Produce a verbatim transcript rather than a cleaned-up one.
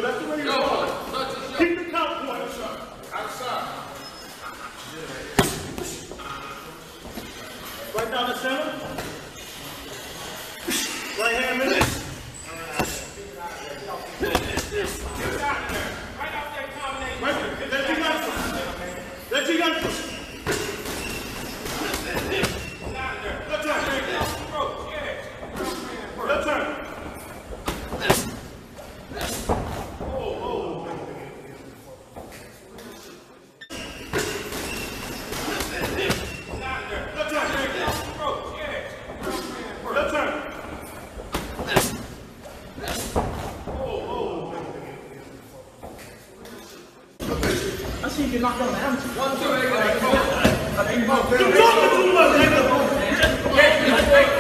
That's the way you are. Keep the count point. Outside. Right down the center. Right hand in. Let you guys push. Let's turn. Let's turn. Oh, oh. Let's turn. Let's turn. Oh, oh. I see you get knocked on the hammer. One, two, eight, nine, four. You're talking too much, nigga.